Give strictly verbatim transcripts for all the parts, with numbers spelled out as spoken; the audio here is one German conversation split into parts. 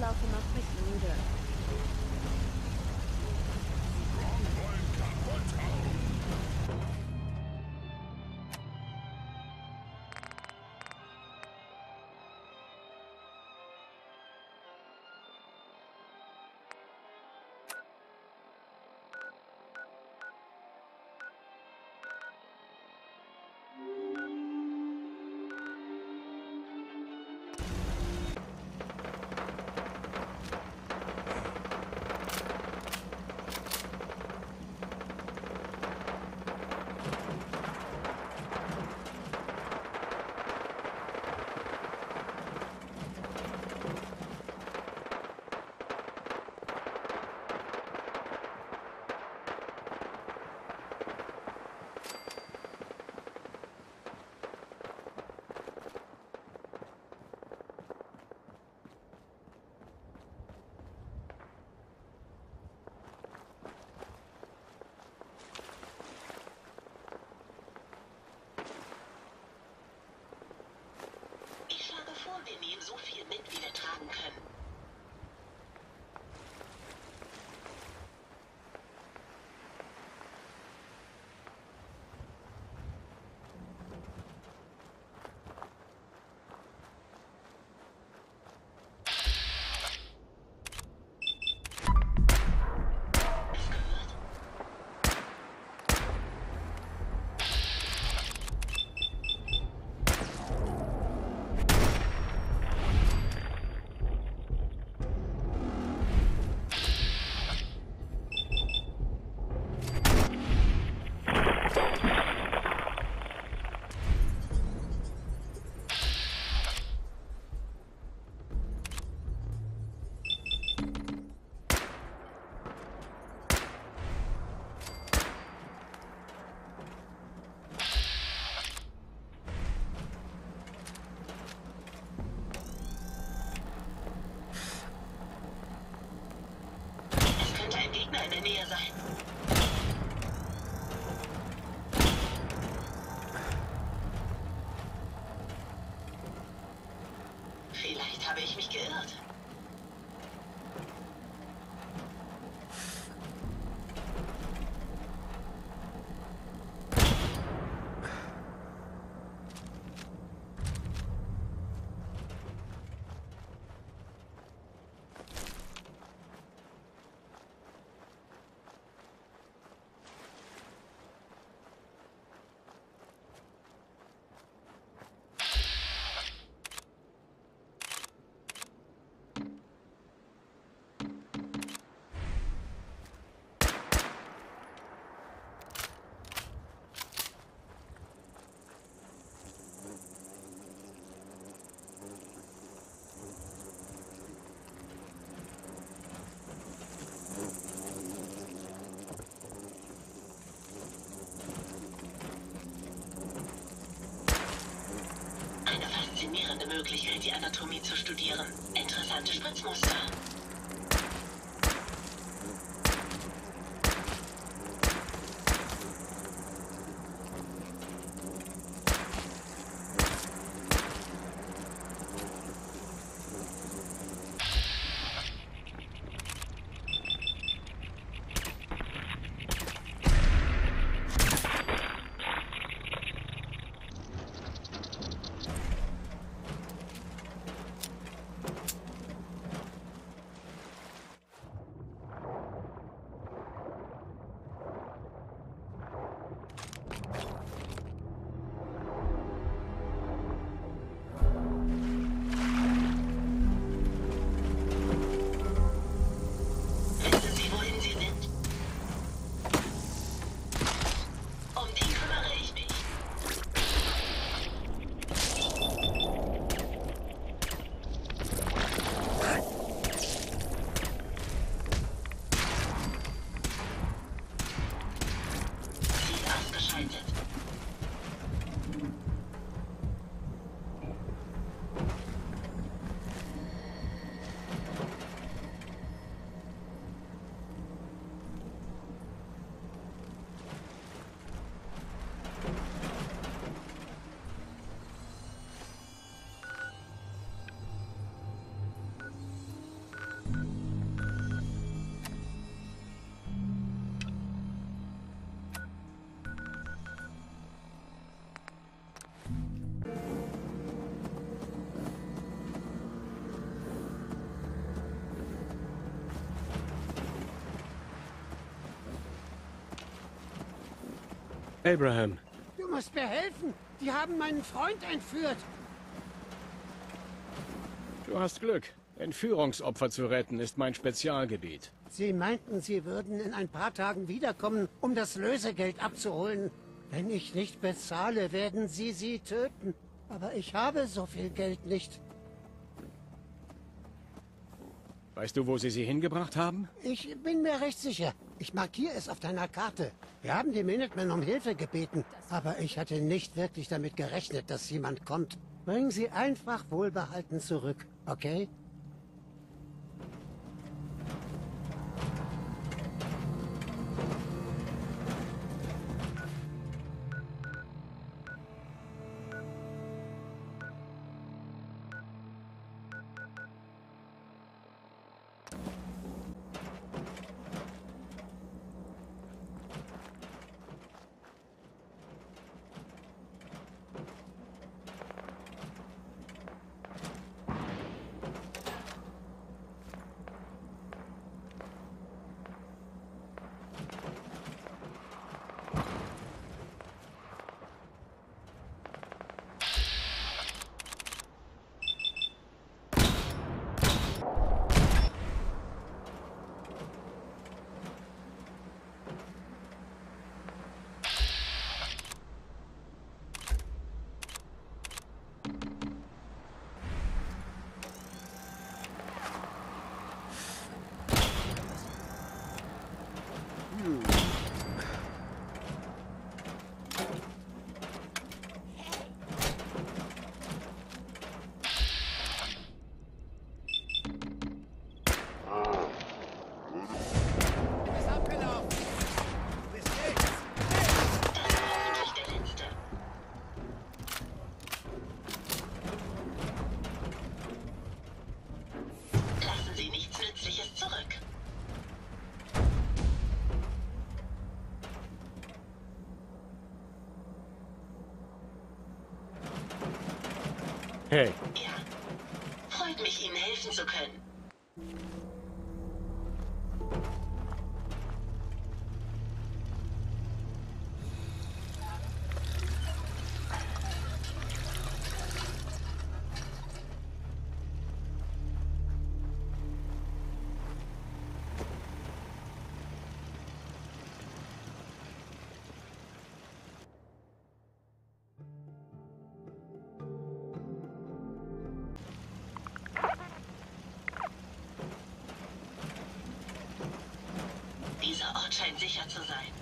laufen noch recht müde. Wir nehmen so viel mit, wie wir tragen können. In der Nähe sein. Vielleicht habe ich mich geirrt. Faszinierende Möglichkeit, die Anatomie zu studieren. Interessante Spritzmuster. Abraham, Du musst mir helfen. Die haben meinen Freund entführt. du hast Glück. Entführungsopfer zu retten ist mein Spezialgebiet. Sie meinten, sie würden in ein paar Tagen wiederkommen, um das Lösegeld abzuholen. Wenn ich nicht bezahle, werden sie sie töten. Aber ich habe so viel Geld nicht. Weißt du, wo sie sie hingebracht haben? Ich bin mir recht sicher. Ich markiere es auf deiner Karte. Wir haben die Minutemen um Hilfe gebeten, aber ich hatte nicht wirklich damit gerechnet, dass jemand kommt. Bring sie einfach wohlbehalten zurück, okay? Lassen Sie nichts Nützliches zurück. Hey, Ja. Freut mich, Ihnen helfen zu können. Dieser Ort scheint sicher zu sein.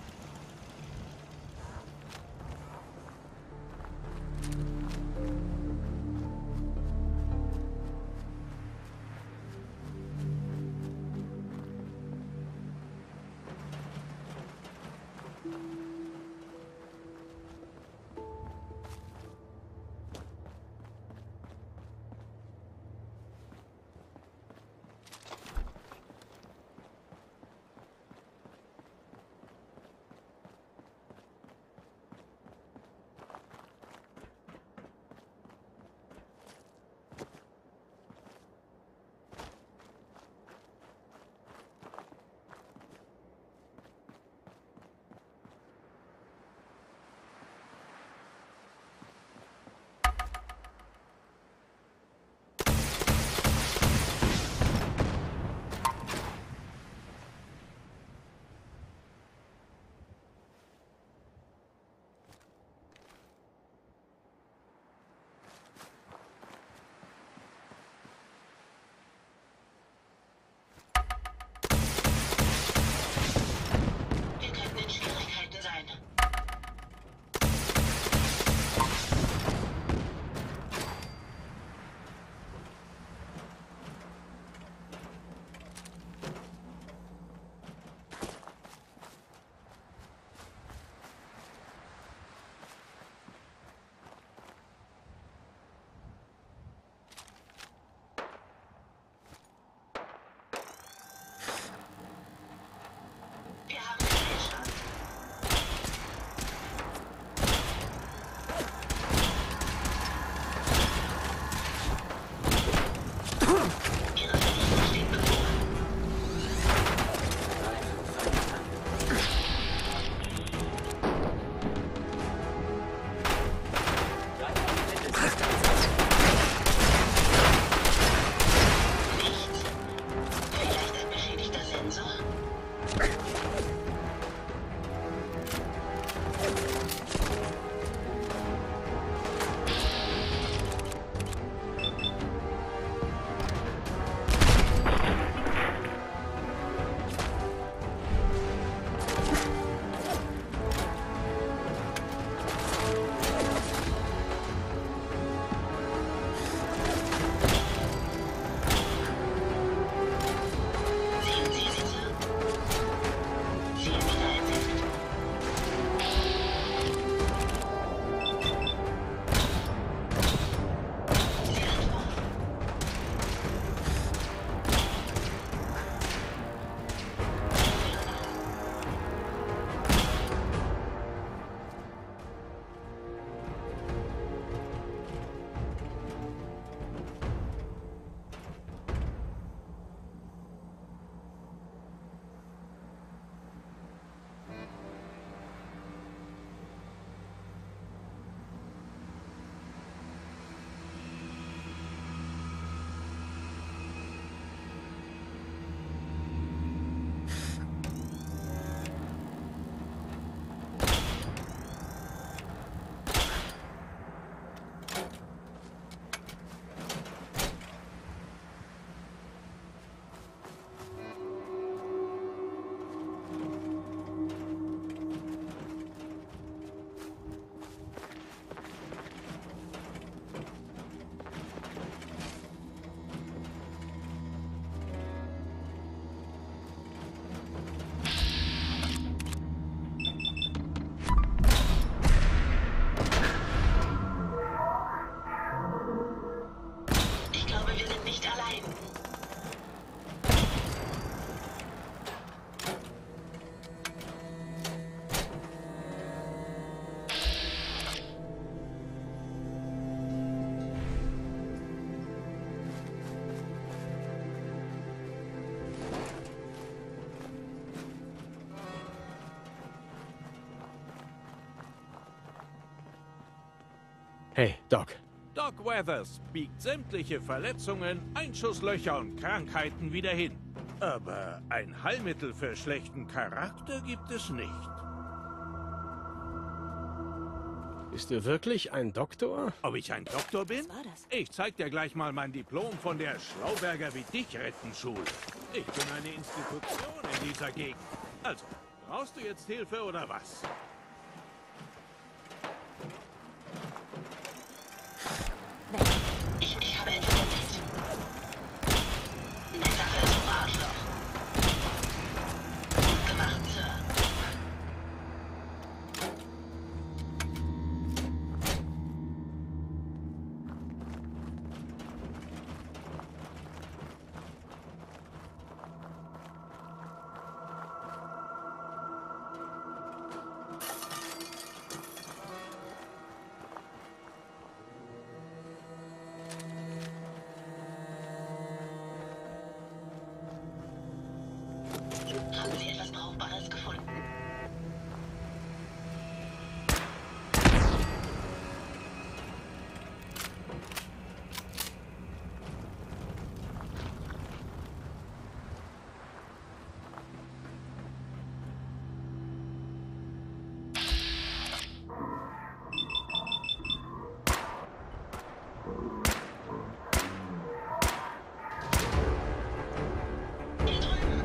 Hey, Doc. Doc Weathers biegt sämtliche Verletzungen, Einschusslöcher und Krankheiten wieder hin. Aber ein Heilmittel für schlechten Charakter gibt es nicht. Bist du wirklich ein Doktor? Ob ich ein Doktor bin? Was war das? Ich zeig dir gleich mal mein Diplom von der Schlauberger wie dich retten Schule. Ich bin eine Institution in dieser Gegend. Also, brauchst du jetzt Hilfe oder was? Ich, ich habe etwas entdeckt. Netter Versuch, Arschloch. Gut gemacht, Sir. Haben Sie etwas Brauchbares gefunden? Hier drüben.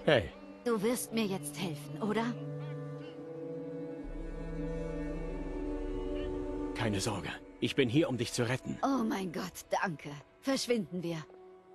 Hey, Du wirst mir jetzt helfen, oder? keine Sorge. Ich bin hier, um dich zu retten. Oh mein Gott, danke. Verschwinden wir.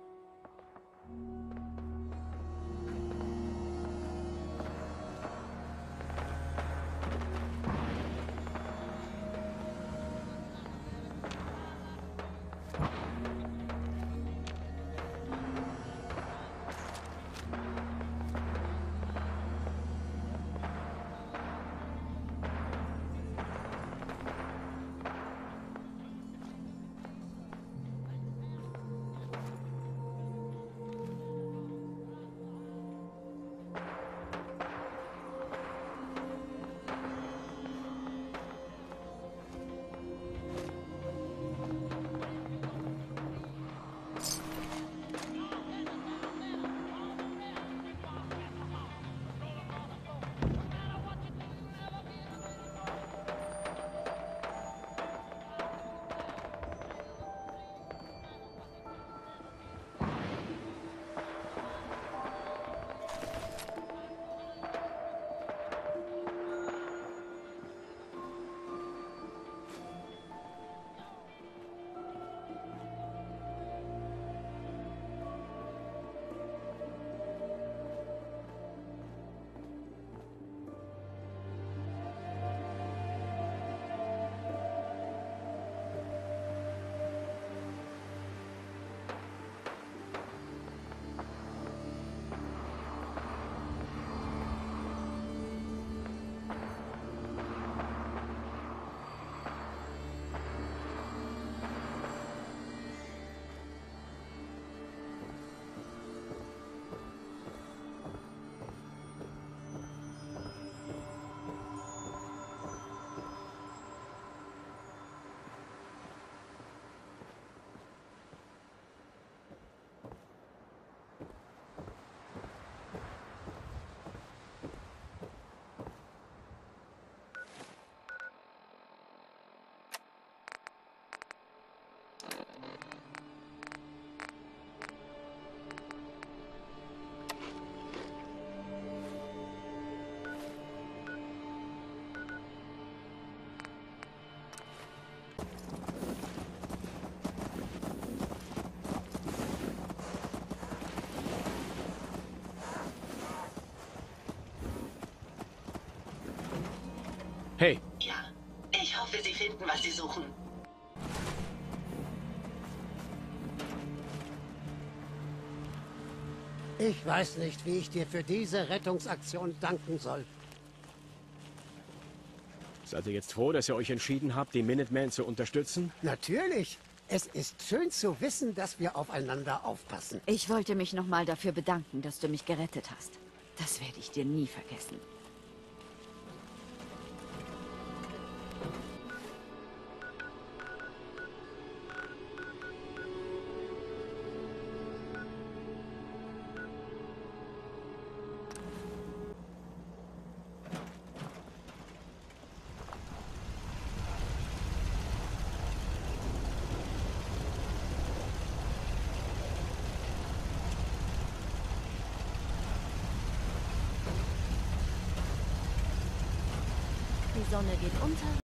Hey, Ja, ich hoffe, Sie finden, was Sie suchen. Ich weiß nicht, wie ich dir für diese Rettungsaktion danken soll. seid ihr jetzt froh, dass ihr euch entschieden habt, die Minutemen zu unterstützen? Natürlich. Es ist schön zu wissen, dass wir aufeinander aufpassen. Ich wollte mich nochmal dafür bedanken, dass du mich gerettet hast. Das werde ich dir nie vergessen. Die Sonne geht unter.